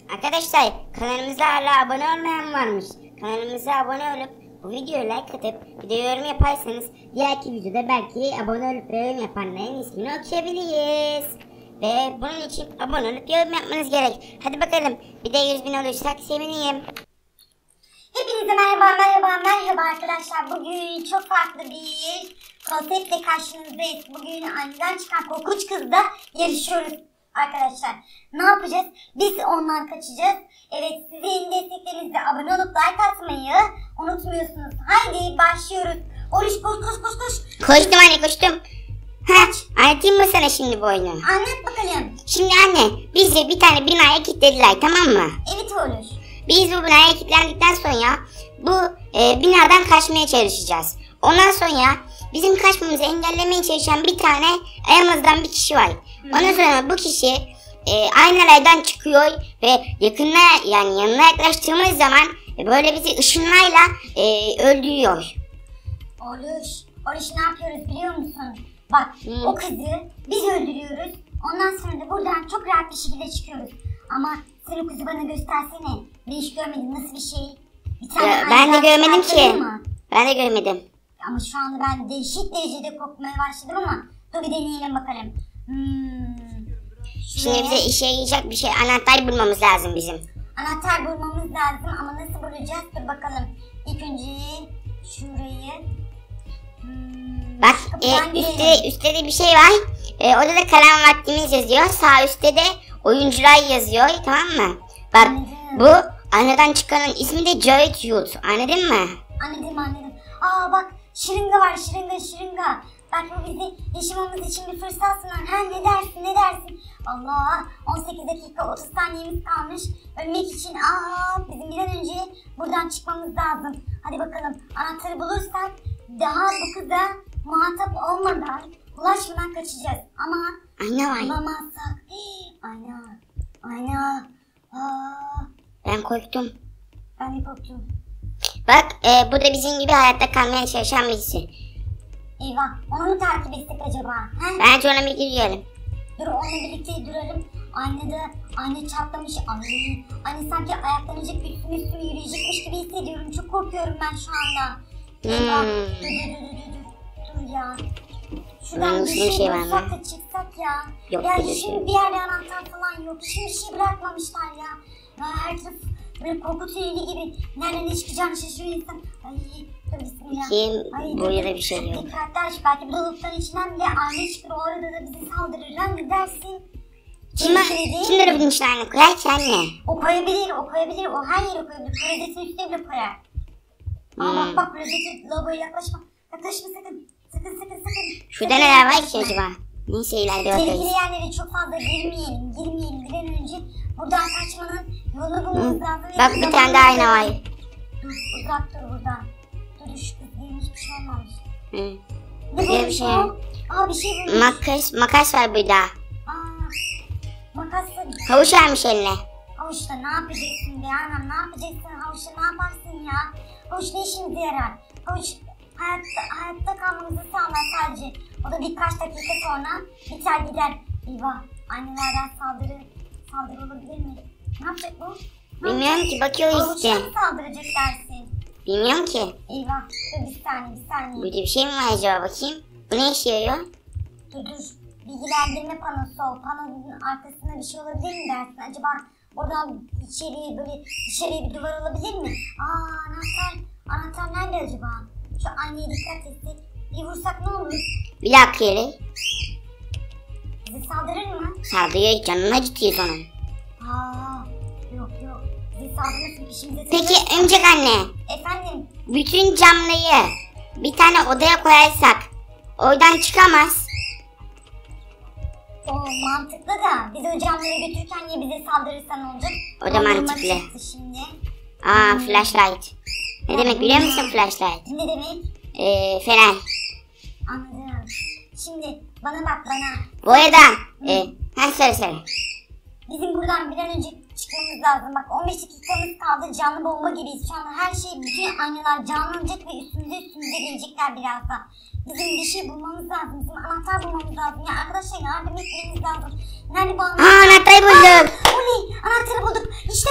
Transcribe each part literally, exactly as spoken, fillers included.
Arkadaşlar kanalımıza hala abone olmayan varmış. Kanalımıza abone olup bu videoya like atıp bir de yorum yaparsanız diğerki videoda belki abone olup yorum yapanların ismini okuyabiliriz. Ve bunun için abone olup yorum yapmanız gerek. Hadi bakalım bir de yüz bin olursak sevineyim. Hepinize merhaba merhaba merhaba arkadaşlar. Bugün çok farklı bir konseptle karşınızdayız. Bugün aniden çıkan korkunç kızla yarışıyoruz arkadaşlar. Ne yapacağız? Biz ondan kaçacağız. Evet, sizin desteklerinizle abone olup like atmayı unutmuyorsunuz. Haydi başlıyoruz. Oruç koş koş koş koş. Koştum anne koştum. Ha, anlatayım mı sana şimdi bu oyunu? Anlat bakalım. Şimdi anne bizi bir tane binaya kilitlediler, tamam mı? Evet Oruç. Biz bu binaya kilitlendikten sonra bu e, binadan kaçmaya çalışacağız. Ondan sonra bizim kaçmamızı engellemeye çalışan bir tane aramızdan bir kişi var. Ondan sonra bu kişi e, aynalardan çıkıyor ve yakınına yani yanına yaklaştığımız zaman e, böyle bizi ışınlarla e, öldürüyor. Oruç, Oruç ne yapıyoruz biliyor musun? Bak hmm. o kızı biz öldürüyoruz. Ondan sonra da buradan çok rahat bir şekilde çıkıyoruz. Ama sen o kızı bana göstersene. Ben hiç görmedim, nasıl bir şey? Bir tane ya, ben de görmedim ki. Mı? Ben de görmedim. Ama şu anda ben dehşet derecede korkmaya başladım ama dur bir deneyelim bakalım. Hmm. Şimdi bize işe yarayacak bir şey, anahtar bulmamız lazım bizim. Anahtar bulmamız lazım ama nasıl bulacağız? Dur bakalım. İlk önce şurayı. Hmm. Bak e, üstte, üstte de bir şey var. E, orada da kalan vaktimiz yazıyor. Sağ üstte de oyuncular yazıyor, tamam mı? Bak anladım. Bu aynadan çıkanın ismi de Jared Youth. Anladın mı? Anladım anladım. Aa bak şırınga var, şırınga şırınga. Belki bu bizi yaşamamız için bir fırsat sunar. Ha ne dersin ne dersin? Allah, on sekiz dakika otuz saniyemiz kalmış. Ölmek için aa bizim bir an önce buradan çıkmamız lazım. Hadi bakalım, anahtarı bulursak daha bu kıza muhatap olmadan, ulaşmadan kaçacağız. Ama ayna var. Bulamazsak ayna ayna aa. Ben korktum. Ben de korktum. Bak e, bu da bizim gibi hayatta kalmaya çalışan birisi. Eyvah, onu mu takip etsek acaba? He? Bence ona bir girelim. Dur onunla birlikte duralım. Aynada ayna çatlamış. Ay, aynı sanki ayaklanacak, üstüne üstüne yürüyecekmiş gibi hissediyorum. Çok korkuyorum ben şu anda. Eyvah. Hmm. Dur dur dur dur dur. Dur ya. Şuradan Hmm, bir şey, şey bulsak da çıksak ya. Yok, ya bir şimdi şey. bir yerde anahtar falan yok. Hiçbir şey bırakmamışlar ya. Ya her taraf böyle korku tüyeli gibi. Nereden ne çıkacağını şaşırıyor insan. Ay dur bismillah. Kim? Bu yere bir şey yok. Dikkatli aç, belki bu dolapların içinden bile ayna çıkır. O arada da bizi saldırırlar. Ne dersin? Kim, kimleri bunun içine aynı koyar ki anne? O koyabilir, o koyabilir. O her yere koyabilir. Klozetin üstüne bile koyar. Ama hmm. bak bak klozetin logoya yaklaşma. Yaklaşma sakın. Sakın sakın sakın. Şurada neler var ki acaba? Neyse ileride bakarız. Tehlikeli yerlere çok fazla girmeyelim. Girmeyelim. Bir an önce buradan kaçmanın yolunu bulmamız lazım. Bak bir tane daha ayna var. Dur uzak dur buradan. Dur şu kızların hiçbir şey olmamış. Hı. Ne bir şey? Aa bir şey bulmuş. Makas, makas var burada. Aa makasla. Havuç vermiş eline. Havuçla ne yapacaksın be anam, ne yapacaksın havuçla, ne yaparsın ya? Havuç ne işimize yarar? Havuç hayatta, hayatta kalmamızı sağlar sadece. O da birkaç dakika sonra biter gider. Eyvah, annelerden saldırı, saldırı olabilir mi? Ne yapacak bu? Ne Bilmiyorum yapacak? ki, bakıyor işte. Havuçla mı saldıracak dersin? Bilmiyorum ki. Eyvah, dur bir saniye bir saniye. Burada bir şey mi var acaba, bakayım? Bu ne işe yarıyor? Dur dur, bilgilendirme panosu o. Panonun arkasında bir şey olabilir mi dersin? Acaba oradan içeriye böyle dışarıya bir duvar olabilir mi? Aa anahtar, anahtar nerede acaba? Şu aynaya dikkat etsek. Bir vursak ne olur? Bir dakika yere. Bize saldırır mı? Saldırıyor, canını acıtıyor onun. Aa yok yok. Bize saldırmasın, işimize. Peki Ömcek anne. Efendim? Bütün camları bir tane odaya koyarsak oradan çıkamaz. O mantıklı da biz o camları götürürken niye bize saldırırsa ne olacak? O da mantıklı. Şimdi. Aa hmm. flashlight. Ne demek biliyor musun flashlight? Ne demek? Eee fener. Anladım. Şimdi bana bak bana. Bu arada e, ha söyle söyle. Bizim buradan bir an önce çıkmamız lazım. Bak on beş dakikamız kaldı. Canlı bomba gibiyiz. Şu anda her şey, bütün aynalar canlanacak ve üstümüze üstümüze gelecekler birazdan. Bizim bir şey bulmamız lazım. Bizim anahtar bulmamız lazım. Ya arkadaşlar yardım etmemiz lazım. Nerede bu anahtar? Aa anahtarı bulduk. Oley, anahtarı bulduk. İşte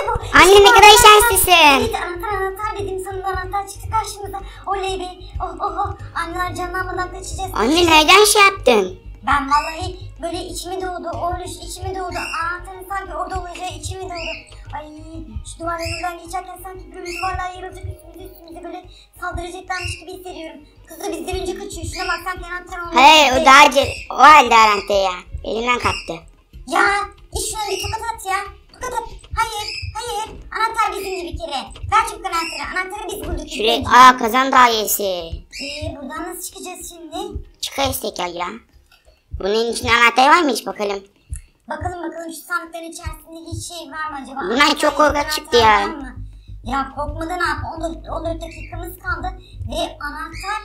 Anne ne kadar anahtar. şanslısın. Evet anahtar anahtar dedim sonunda anahtar çıktı karşımıza. Oley be. Oh oh oh. Anneler canlanmadan kaçacağız. Anne nereden şey yaptın? Ben vallahi böyle içime doğdu. Oruç içime doğdu. Anahtarın sanki orada olacağı içime doğdu. Ay şu duvarlarından geçerken sanki böyle duvarlar yarılacak üstümüze üstümüze böyle saldıracaklarmış gibi hissediyorum. Kızı bizden önce kaçıyor. Şuna bak sanki anahtar olmuş. Hayır o daha ce- o halde anahtarı ya. Elimden kaptı. Ya iş şuna bir tokat at ya. Tokat at. Hayır hayır. Anahtar bizimdi bir kere. Ver çabuk anahtarı. Anahtarı biz bulduk. Şuraya aa kazan dairesi. Eee buradan nasıl çıkacağız şimdi? Çıkarız tekrar ya. Bunun içinde anahtar var mı hiç bakalım. Bakalım bakalım şu sandıkların içerisinde hiç şey var mı acaba? Bunlar Anahtar çok ya da korkak anahtar çıktı ya. var mı? Ya korkmadan ne yap? on dört dakikamız kaldı. Ve anahtar...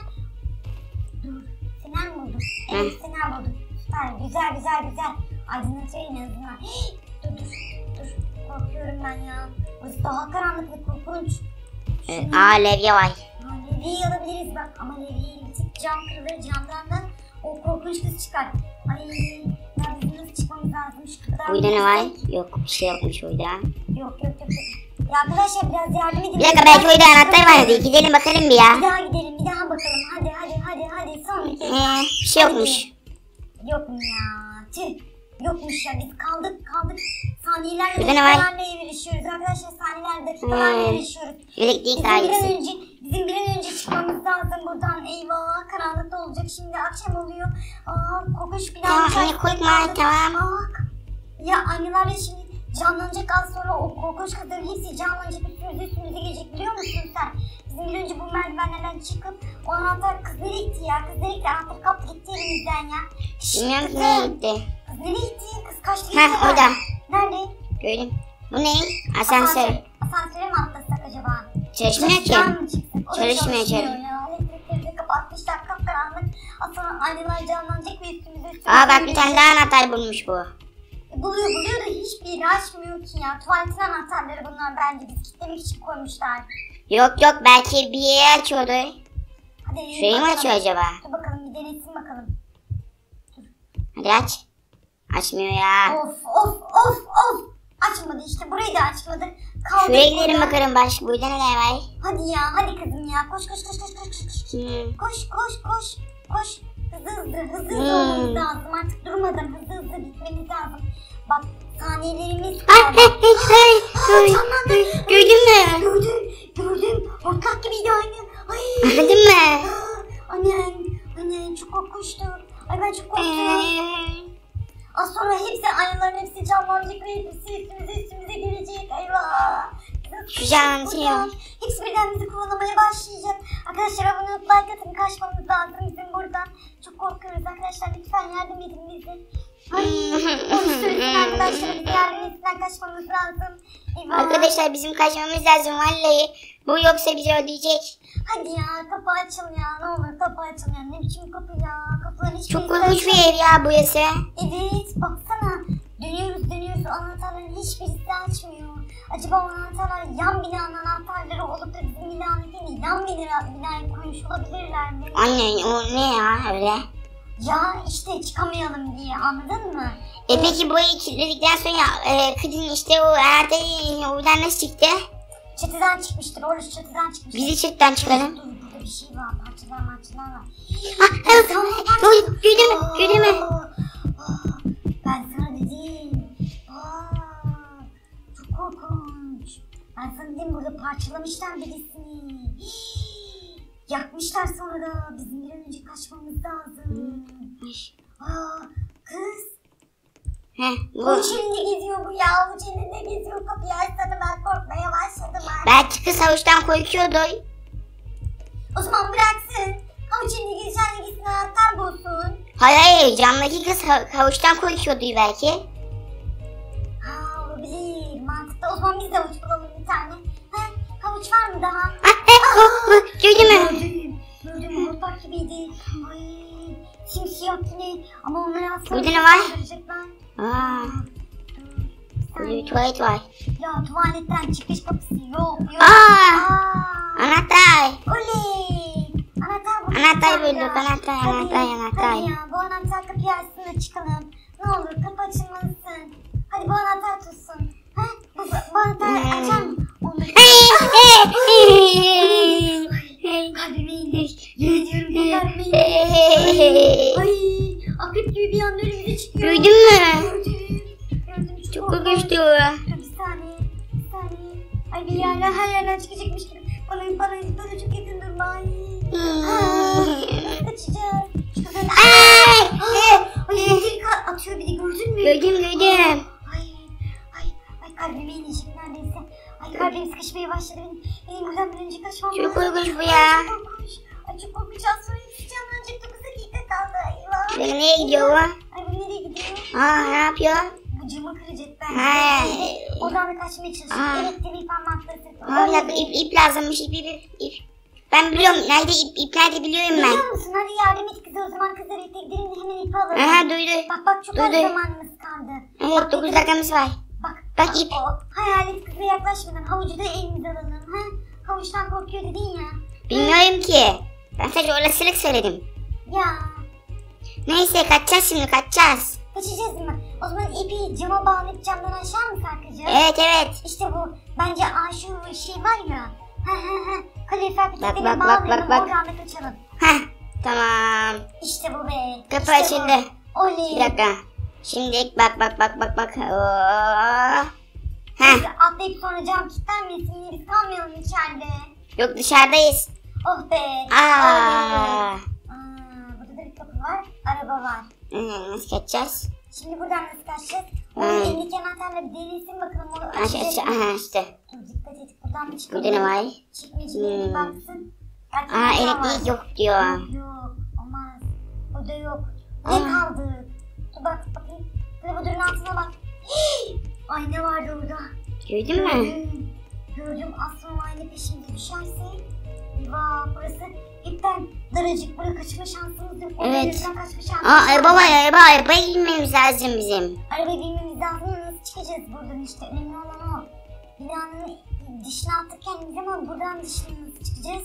Dur. Fener mi bulduk? Evet fener bulduk. Süper. Güzel güzel güzel. Aydınlatıyor en azından. Hii, dur dur. Dur. Korkuyorum ben ya. Burası daha karanlık ve korkunç. Evet, aa levye var. Ha, levyeyi alabiliriz bak. Ama levyeyi bir tık cam kırılır. Camdan da o korkunç kız çıkar. Ay ya bizim nasıl çıkmamız lazım? Şu kadar Burada ne var? girsek. Yok bir şey yokmuş orada. Yok yok yok. Ya arkadaşlar biraz yardım edin. Bir dakika belki orada anahtar vardı. Gidelim bakalım bir ya. Bir daha gidelim bir daha bakalım. Hadi hadi hadi hadi son bir kez. Ee, bir şey yokmuş. Yok mu ya? Tüh. Yokmuş ya biz kaldık kaldık. Saniyelerle Burada ne var? dakikalarla yarışıyoruz arkadaşlar. Saniyelerle dakikalarla Hmm. yarışıyoruz. Elektrik Bizim bir an dairesi. önce, bizim bir an önce çıkmamız lazım buradan. Eyvah karanlıkta olacak şimdi akşam oluyor. Aa kokuş bir Tamam daha anne korkma tamam. Bak. Ya anneler de şimdi canlanacak az sonra o korkunç kızların hepsi canlanacak üstümüze üstümüze gelecek biliyor musun sen? Bizim bir önce bu merdivenlerden çıkıp o anahtar kız nereye gitti ya? Kız nereye gitti? Anahtar kaptı gitti elimizden ya. Şşş, Bilmiyorum ki kızım. nereye gitti. Kız nereye gitti? Kız kaçtı gitti. Heh orada. Nerede? Gördüm. Bu ne? Asansör. Asansöre mi atlasak acaba? Çalışmıyor ki. Çalışan mı çıksak? O da Çalışmıyor, çalışmıyor çalışmıyor. ya. Elektrikleri de kapatmışlar kapkaranlık. Az sonra aynalar canlanacak ve üstümüze üstümüze. Aa bak bir tane daha anahtar bulmuş bu. Buluyor buluyor da hiçbir yeri açmıyor ki ya. Tuvaletin anahtarları bunlar bence biz kilitlemek için koymuşlar. Yok yok belki bir yeri açıyordu. Hadi yürü Şurayı mı bakalım. açıyor acaba? Dur bakalım bir denesin bakalım. Hadi aç. Açmıyor ya. Of of of of. Açmadı işte burayı da açmadı. Kaldık Şuraya gidelim burada. bakalım baş. Burada neler var? Hadi ya hadi kızım ya. Koş koş koş koş koş koş. Hmm. Koş koş koş koş. Hızlı hızlı hızlı hızlı Hmm. olmamız lazım. Artık durmadan hızlı hızlı gitmemiz lazım. Bak saniyelerimiz Ay kaldı. ay ay ay. ay. Gördün mü? Gördüm gördüm. Hortlak gibiydi aynı. Ay. Gördün mü? Annem annem çok korkmuştu. Ay ben çok korktum. Ee, Az sonra hepsi aynaların hepsi canlanacak ve hepsi üstümüze üstümüze gelecek. Eyvah. Şu canlanıyor. Hepsi birden bizi kovalamaya başlayacak. Arkadaşlar abone olup like atın kaçmamız lazım bizim buradan. Çok korkuyoruz arkadaşlar lütfen yardım edin bize. Ay onu söylesin arkadaşlar bize yardım etsinler kaçmamız lazım. Eyvah. Arkadaşlar bizim kaçmamız lazım vallahi. Bu yoksa bizi ödeyecek. Hadi ya kapı açıl ya ne olur kapı açıl ya ne biçim kapı ya kapıların hiçbir Çok korkunç bir ev ya burası. Evet baksana dönüyoruz dönüyoruz anahtarların hiçbirisi açmıyor. Acaba o anahtarlar yan binanın anahtarları olup da bizim binanın değil mi? Yan bina, binaya koymuş olabilirler mi? Anne o ne ya öyle? Ya işte çıkamayalım diye anladın mı? E peki burayı kilitledikten sonra e, kızın işte o anahtarı oradan nasıl çıktı? Çatıdan çıkmıştır orası çatıdan çıkmıştır. Bizi çatıdan çıkarın. Dur burada bir şey var parçalar parçalar var. Ah, ah, oy, gördün mü? Gördün mü? Aa, ben sana dedim. Aa, çok korkunç. Ben sana dedim burada parçalamışlar birisini. Hii, yakmışlar sonra da bizim bir an önce kaçmamız lazım. Aa, kız. Heh, bu. Avuç elinde geziyor bu ya. Avuç elinde geziyor. Kapıyı açsana ben korkmaya başladım artık. Belki kız havuçtan korkuyordu. O zaman bıraksın. Avuç elinde gezeceğine gitsin anahtar bulsun. Hayır hayır camdaki kız ha- havuçtan korkuyordu belki. Ha olabilir. Mantıklı. O zaman biz de havuç bulalım bir tane. Ha, havuç var mı daha? Ah, eh, oh, oh, gördün mü? Gördüm. Gördüm. Hortlak gibiydi. Ay, simsiyah yine. Ama onları aslında Burada ne var? saldıracaklar. Aa, Dur. burada bir tuvalet var. Ya tuvaletten çıkış kapısı yok yok. Aa, Aa. anahtar. Oley. Anahtar bulduk. Anahtar bir tane bulduk, daha. anahtar, Hadi, anahtar, anahtar. Hadi ya bu anahtar kapıyı açsın da çıkalım. Ne olur kapı açılmalısın. Hadi bu anahtar tutsun. Ha? Bu, bu anahtar Hmm. açar mı? yerler her yerden çıkacakmış gibi. Bana bana bana çok yakın durma. Ay. Nasıl kaçacağız? Şu kızın... Ay! Ay elektrik atıyor bir de gördün mü? Gördüm gördüm. Ay ay ay kalbime inecek neredeyse. Ay kalbim sıkışmaya başladı benim. Benim buradan bir önce kaçmam lazım. Çok korkunç bu ya. Ay, çok korkunç. Ay çok korkunç. Az sonra yetişeceğim. Ancak dokuz dakika kaldı. Eyvah. Benim nereye gidiyor bu? Ay bu nereye gidiyor? Aa ne yapıyor? Bu camı kıracak ben. He. Oradan da kaçmaya çalışıyor. Aa. Elektriği parmakları. Aa bir dakika ip, ip lazımmış ip ip ip. ip. Ben biliyorum nerede ip, ip nerede biliyorum ben. Biliyor musun? Hadi yardım et kıza o zaman kızlar birlikte gidelim de hemen ipi alalım. Aha duydu. Bak bak çok Duydu. az zamanımız kaldı. Evet dokuz dakikamız var. Bak Bak ip. O hayalet kıza yaklaşmadan havucu da elimize alalım. Ha? Havuçtan korkuyor dedin ya. Bilmiyorum ki. Ben sadece olasılık söyledim. Ya Neyse kaçacağız şimdi kaçacağız. kaçacağız mı? O zaman ipi cama bağlayıp camdan aşağı mı sarkacağız? Evet evet. İşte bu. Bence aa şu şey var ya. Ha ha ha. Kalorifer Bak, petekleri bak, bak, bağlayalım. bak, bak. Oradan da kaçalım. Heh tamam. İşte bu be. Kapı işte açıldı. bu. Oley. Bir dakika. Şimdi bak bak bak bak bak. Oo. Heh. Biz atlayıp sonra cam kilitlenmesin. Yine biz kalmayalım içeride. Yok dışarıdayız. Oh be. Aa. Aa, burada da bir kapı var. Araba var. Hı, nasıl kaçacağız? Şimdi buradan nasıl kaçacağız? O Hmm. elindeki anahtarla bir denilsin bakalım. Onu Aç aç açacağız. aha işte. Dur dikkat et. Buradan mı çıkalım? Burada ne var? Çekmeceye bir Hmm. baksın. Belki Aa bir daha elektrik var. yok diyor. Yok. Olmaz. Burada yok. Ne Aa. kaldı? Dur bak bakayım. Lavabonun altına bak. Hii! Ay ne vardı orada? Gördün mü? Gördüm. Gördüm. Az sonra aynı peşimize düşerse. Eyvah burası ipten daracık. Burada kaçma şansımız yok. Orada Evet. yüzden kaçma şansımız Aa araba var araba arabaya binmemiz lazım bizim. Arabaya binmemiz lazım. Nasıl çıkacağız buradan işte. Önemli olan o. Binanın dışına attık kendimizi ama buradan dışına nasıl çıkacağız?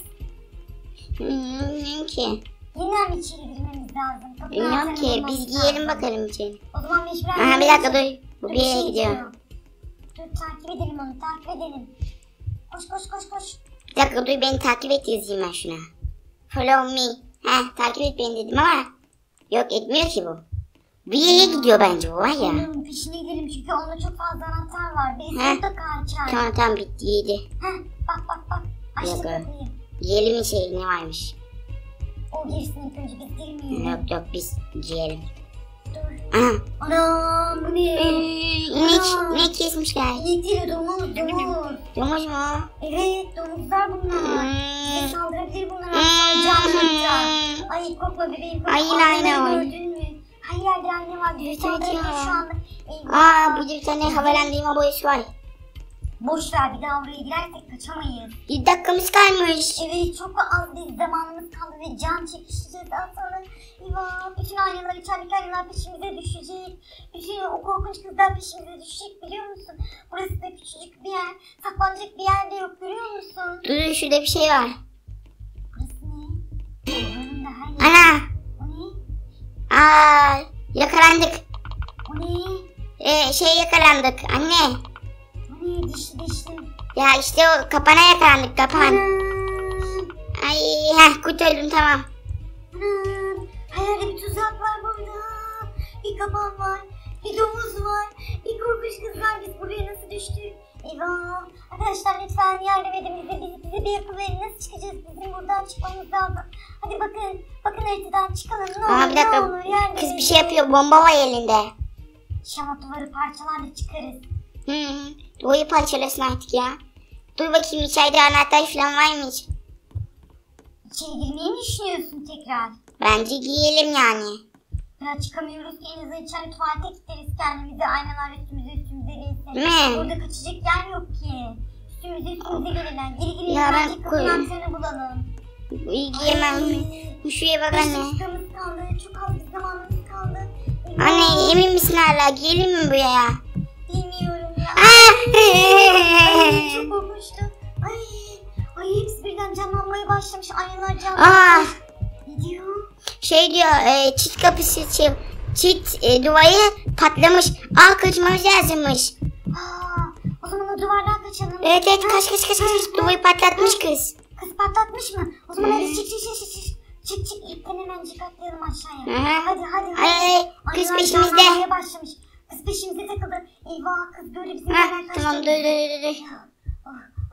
Bilmiyorum ki. Yeniden mi içeri girmemiz lazım? Kapının Bilmiyorum anahtarını ki. bulmamız Biz giyelim lazım. bakalım için. O zaman mecburen... Aha bir dakika dur. Bu Dur, bir yere şey gidiyor. çıkıyor. Dur takip edelim onu takip edelim. Koş koş koş koş. Bir dakika dur beni takip et yazayım ben şuna. Follow me. Heh takip et beni dedim ama. Yok etmiyor ki bu. Bir yere gidiyor bence bu var ya. Onun peşine gidelim çünkü onda çok fazla anahtar var. Birisi He. mutlaka açar. Tamam tamam bitti yedi. Heh bak bak bak. Açtık Yok, kapıyı. Giyelim şey ne varmış. O girsin ilk önce biz girmeyelim. Yok yok biz giyelim. Dur. Aha. Anam bu ne? İnek, inek kesmişler. İnek değil domuz domuz. Domuz mu? Evet domuzlar bunlar. Bize Hmm. saldırabilir bunlar. Canlıkta. Ay korkma bebeğim korkma. Ay, yine aynı Aynaları var. gördün mü? Her yerde ayna var. Bize Evet, evet saldırabilir ya. şu anda. Eyvah. Aa burada bir tane havalandırma boyası var. Boş ver bir daha oraya girersek kaçamayız. Bir dakikamız kalmış. Evet çok az bir zamanımız kaldı ve can çekişeceğiz daha sonra. Eyvah bütün aynalar içerideki aynalar peşimize düşecek. Bütün o korkunç kızlar peşimize düşecek biliyor musun? Burası da küçücük bir yer. Saklanacak bir yer de yok görüyor musun? Dur şurada bir şey var. Burası ne? Buranın da her yeri. Ana. O ne? Aa yakalandık. O ne? Ee, şey yakalandık anne. O ne? Dişli dişli. Ya işte o kapana yakalandık kapan. Anam. Ay heh kurtuldum tamam. Anam. Her yerde bir tuzak var burada. Bir kapan var. Bir domuz var. Bir korkunç kız var. Biz buraya nasıl düştük? Eyvah. Arkadaşlar lütfen yardım edin bize. Bizi, bize bir akıl verin. Nasıl çıkacağız? Bizim buradan çıkmamız lazım. Hadi bakın. Bakın haritadan çıkalım. Ne olur Aa bir ne dakika olur. Yardım kız bir edin. şey yapıyor bomba var elinde. İnşallah duvarı parçalarla çıkarız. Hı hı. Duvarı parçalasın artık ya. Dur bakayım içeride anahtar falan var mı hiç? İçeri girmeyi mi düşünüyorsun tekrar? Bence giyelim yani. Ya çıkamıyoruz ki en azından içeri tuvalete gideriz kendimize. Aynalar üstümüze üstümüze gelsin. Ne? Burada kaçacak yer yok ki. Üstümüze üstümüze gelirler. Geri geri Ya ben bence kapının koy- anteni bulalım. İyi giyemem mi? Şuraya bak Beş anne. dakikamız kaldı. Çok az bir zamanımız kaldı. Anne emin misin hala? Giyelim mi buraya? Bilmiyorum ya. Aa! Ay çok korkmuştu. Ay, ay hepsi birden canlanmaya başlamış. Aynalar Aa! canlanmış. Ne diyor? Şey diyor e, çit kapısı şey, çit e, duvarı patlamış. Aa kaçmamız lazımmış. Aa, o zaman o duvardan kaçalım. Evet evet Ha? kaç kaç kaç Ha? kaç. Duvarı patlatmış kız. Kız patlatmış mı? O zaman Hı. hadi çık çık çık çık çık. Çık çık ipten hemen çıkartlayalım aşağıya. Aha. Hadi hadi hadi. Ay, ay, kız Aynalar peşimizde. canlanmaya başlamış. Kız peşimize takıldı. Eyvah kız böyle bizim Ha, yerden kaçtı. tamam dur dur dur dur. Oh,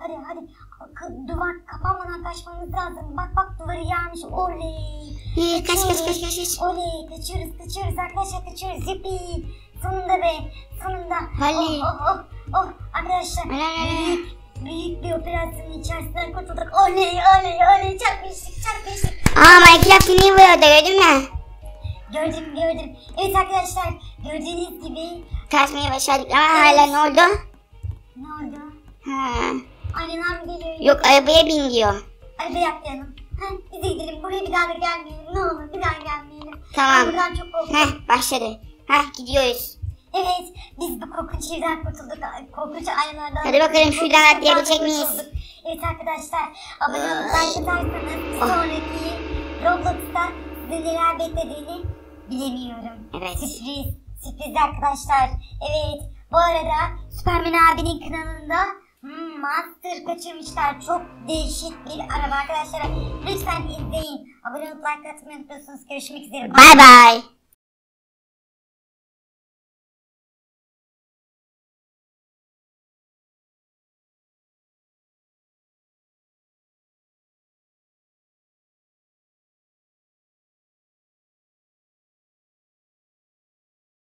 Hadi hadi. K- Duvar kapanmadan kaçmamız lazım. Bak bak duvarı yarmış. Oley. Ee, kaç kaç kaç kaç kaç. Oley. Kaçıyoruz kaçıyoruz arkadaşlar kaçıyoruz. Yippee. Sonunda be. Sonunda. Oley. Oh oh oh. Oh arkadaşlar. Oley. Büyük, büyük bir operasyonun içerisinden kurtulduk. Oley oley oley. Çarpmıştık çarpmıştık. Aa Minecraft yine vuruyor da gördün mü? Gördüm gördüm. Evet arkadaşlar gördüğünüz gibi. Kaçmayı başardık ama hala ne oldu? Ne oldu? Ha. Aynen mı geliyor? Yok arabaya bin diyor. Arabaya atlayalım. Heh, bize gidelim. Buraya bir daha da gelmeyelim. Ne olur bir daha gelmeyelim. Tamam. Ben buradan çok korktum. Heh başladı. Heh gidiyoruz. Evet biz bu korkunç evden kurtulduk. Ay, korkunç aynalardan. Hadi bakalım korkunç şuradan evden atlayabilecek miyiz? kurtulduk. Evet arkadaşlar abone olup Ay. like atarsanız Oh. sonraki Roblox'ta size neler beklediğini bilemiyorum. Evet. Sürpriz. Sürpriz arkadaşlar. Evet. Bu arada Süpermen abinin kanalında hmm, Monster kaçırmışlar. Çok değişik bir araba arkadaşlar. Lütfen izleyin. Abone olup like atmayı unutmuyorsunuz. Görüşmek üzere. Bye bye.